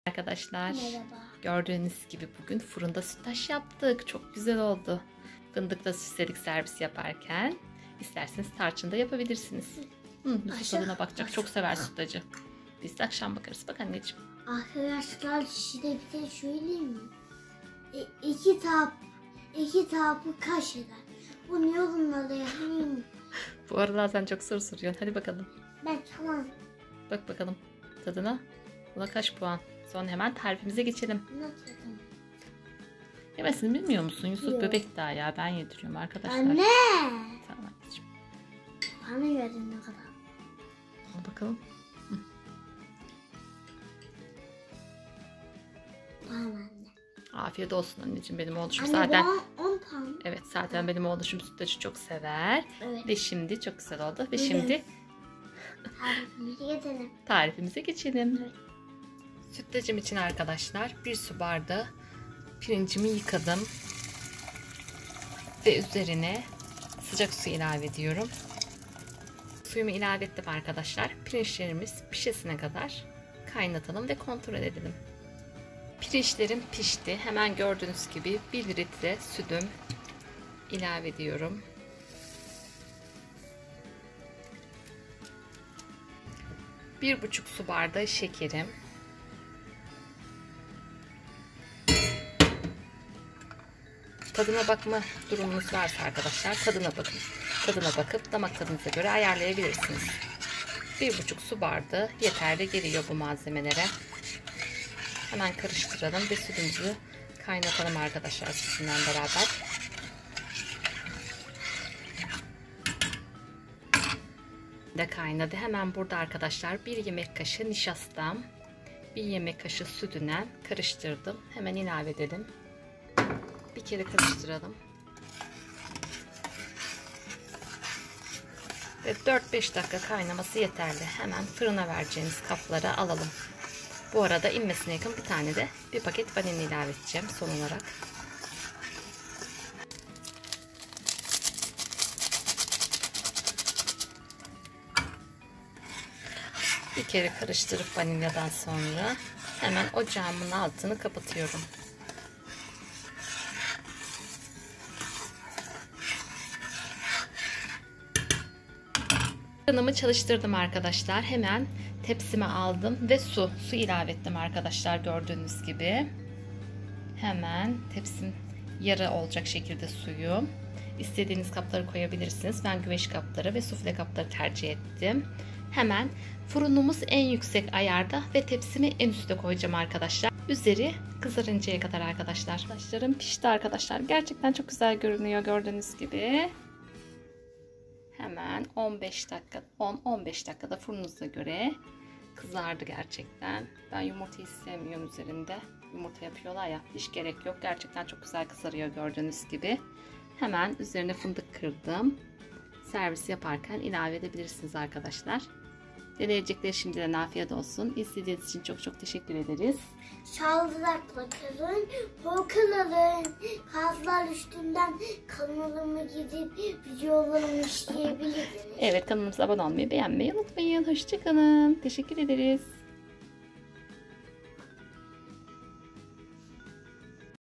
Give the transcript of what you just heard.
Arkadaşlar, Merhaba. gördüğünüz gibi bugün fırında sütlaç yaptık. Çok güzel oldu. Fındıkla süsledik servis yaparken. İsterseniz tarçın da yapabilirsiniz. Yusuf tadına bakacak. Çok sever sütlacı. Biz de akşam bakarız. Bak anneciğim. Arkadaşlar size bir de söyleyeyim mi? İki tapı kaç eder? Bu ne yorumlarda yapayım? Bu aralar sen çok soru soruyorsun. Hadi bakalım. Ben tamam. Bak bakalım tadına. Buna kaç puan? Sonra hemen tarifimize geçelim. Nasıl? Yemesini bilmiyor musun? Yusuf Yok. bebek daha ya. Ben yediriyorum arkadaşlar. Anne! Tamam anneciğim. Bana verdin ne kadar? Al bakalım. Tamam anne. Afiyet olsun anneciğim, benim oğluşum Anne zaten. bana 10 tane. Evet, zaten benim oğluşum sütlacı çok sever. Evet. Ve şimdi çok güzel oldu. Ve Evet. şimdi Tarifimizi getirdim. tarifimize geçelim. Evet. Sütlacım için arkadaşlar 1 su bardağı pirincimi yıkadım. Ve üzerine sıcak su ilave ediyorum. Suyumu ilave ettim arkadaşlar. Pirinçlerimiz pişesine kadar kaynatalım ve kontrol edelim. Pirinçlerim pişti. Hemen gördüğünüz gibi 1 litre sütüm ilave ediyorum. Bir buçuk su bardağı şekerim. Tadına bakma durumunuz varsa arkadaşlar tadına bakın. Tadına bakıp damak tadınıza göre ayarlayabilirsiniz. 1,5 su bardağı yeterli geliyor bu malzemelere. Hemen karıştıralım ve sütümüzü kaynatalım arkadaşlar sizinle beraber. De kaynadı. Hemen burada arkadaşlar 1 yemek kaşığı nişastam, 1 yemek kaşığı sütüne karıştırdım. Hemen ilave edelim. Bir kere karıştıralım. Ve 4-5 dakika kaynaması yeterli. Hemen fırına vereceğimiz kaplara alalım. Bu arada inmesine yakın bir tane de bir paket vanilya ilave edeceğim son olarak. Bir kere karıştırıp vanilyadan sonra hemen ocağımın altını kapatıyorum. Fırınımı çalıştırdım arkadaşlar. Hemen tepsime aldım ve su ilave ettim arkadaşlar, gördüğünüz gibi. Hemen tepsim yarı olacak şekilde suyu. İstediğiniz kapları koyabilirsiniz. Ben güveç kapları ve sufle kapları tercih ettim. Hemen fırınımız en yüksek ayarda ve tepsimi en üstte koyacağım arkadaşlar. Üzeri kızarıncaya kadar arkadaşlar. Sütlaçlarım pişti arkadaşlar. Gerçekten çok güzel görünüyor gördüğünüz gibi. Hemen 15 dakika, 10-15 dakikada fırınınıza göre kızardı gerçekten. Ben yumurtayı sevmiyorum üzerinde. Yumurta yapıyorlar ya, hiç gerek yok. Gerçekten çok güzel kızarıyor gördüğünüz gibi. Hemen üzerine fındık kırdım. Servis yaparken ilave edebilirsiniz arkadaşlar. Deneyecekler şimdiden afiyet olsun. İzlediğiniz için çok teşekkür ederiz. Sağlıcakla kalın, korkun alın. Kazlar üstünden kanalıma gidip videolarımı izleyebilirsiniz. Evet, kanalımıza abone olmayı, beğenmeyi unutmayın. Hoşçakalın. Teşekkür ederiz.